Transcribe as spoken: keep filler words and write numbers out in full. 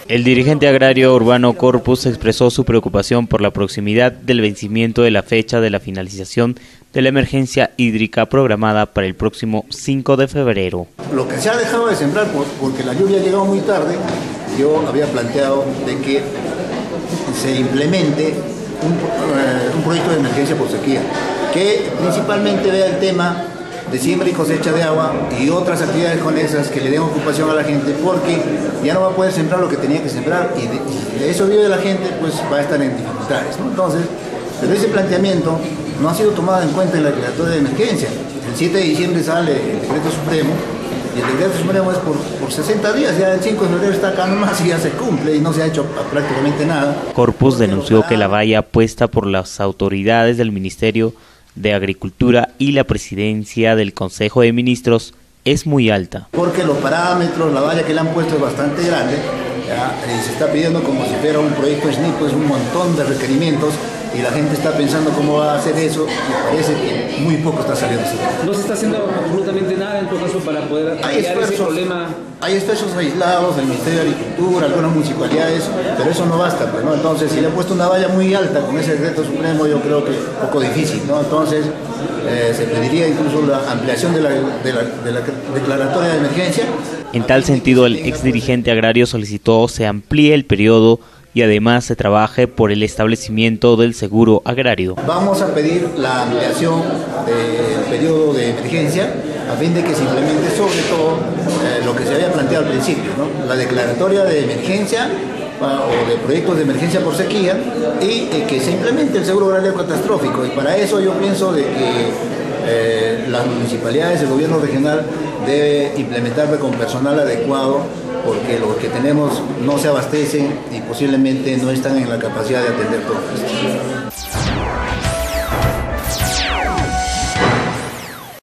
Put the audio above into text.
El dirigente agrario Urbano Corpus expresó su preocupación por la proximidad del vencimiento de la fecha de la finalización de la emergencia hídrica programada para el próximo cinco de febrero. Lo que se ha dejado de sembrar porque la lluvia ha llegado muy tarde, yo había planteado de que se implemente un, uh, un proyecto de emergencia por sequía, que principalmente vea el tema de siembra y cosecha de agua y otras actividades conexas que le den ocupación a la gente, porque ya no va a poder sembrar lo que tenía que sembrar y de, y de eso vive la gente, pues va a estar en dificultades, ¿no? Entonces, pero ese planteamiento no ha sido tomado en cuenta en la declaratoria de emergencia. El siete de diciembre sale el decreto supremo y el decreto supremo es por, por sesenta días, ya el cinco de febrero está acá nomás y ya se cumple y no se ha hecho prácticamente nada. Corpus denunció que la valla puesta por las autoridades del Ministerio de Agricultura y la presidencia del Consejo de Ministros es muy alta. Porque los parámetros, la valla que le han puesto es bastante grande, ¿ya? Y se está pidiendo como si fuera un proyecto S N I, pues un montón de requerimientos y la gente está pensando cómo va a hacer eso y parece que muy poco está saliendo. No se está haciendo absolutamente nada en todo caso para poder aliviar ese problema. Hay esfuerzos aislados del Ministerio de Agricultura, algunas municipalidades, pero eso no basta, pues, ¿no? Entonces, si le han puesto una valla muy alta con ese decreto supremo, yo creo que es un poco difícil, ¿no? Entonces, eh, se pediría incluso la ampliación de la, de, la, de la declaratoria de emergencia. En tal sentido, el exdirigente agrario solicitó se amplíe el periodo y además se trabaje por el establecimiento del seguro agrario. Vamos a pedir la ampliación del periodo de emergencia a fin de que se implemente sobre todo eh, lo que se había planteado al principio, ¿no? La declaratoria de emergencia pa, o de proyectos de emergencia por sequía y eh, que se implemente el seguro agrario catastrófico. Y para eso yo pienso de que eh, las municipalidades, el gobierno regional debe implementarlo con personal adecuado, porque los que tenemos no se abastecen y posiblemente no están en la capacidad de atender todo esto.